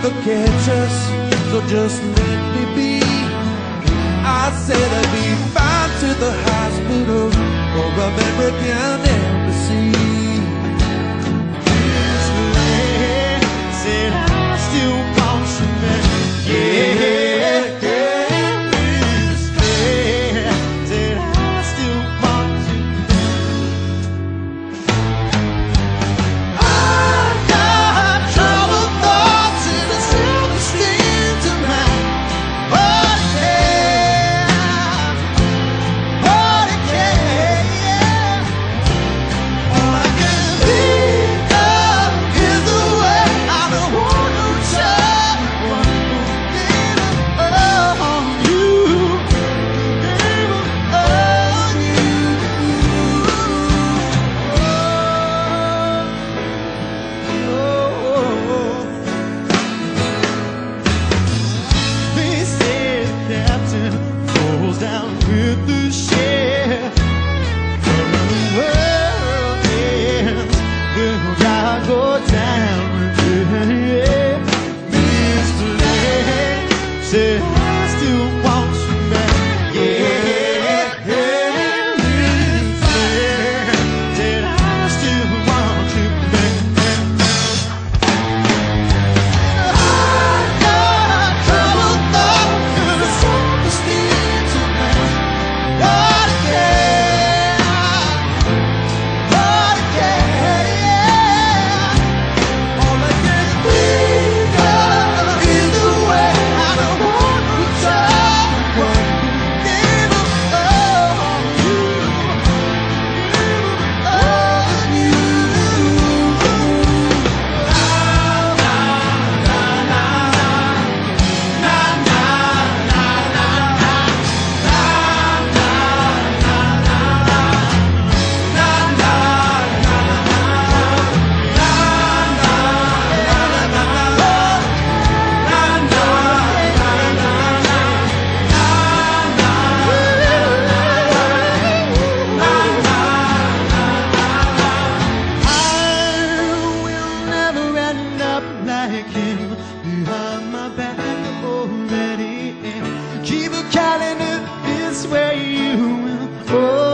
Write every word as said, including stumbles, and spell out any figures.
never catch us, so just let me be. I said I'd be fine to the hospital or American embassy. This man said I still want you back. Yeah, yeah. This man said I still want you back. I got trouble thoughts and a self-esteem tonight. But yeah, but yeah. All I can think of is the way I don't want no child. One who gave up on you, gave up on you. They say the captain falls down with the ship. When the world ends, will God go down with it? Mister Lane said I still want you back. Yeah, yeah. Mister Lane said I still want you back. I got trouble thoughts and a self-esteem tonight. What again? What again? All I can think of is the way I don't want to talk. One who gave up on you, gave up on you. I will never end up like him, behind my back already. Keep a calendar, this way you will. Oh.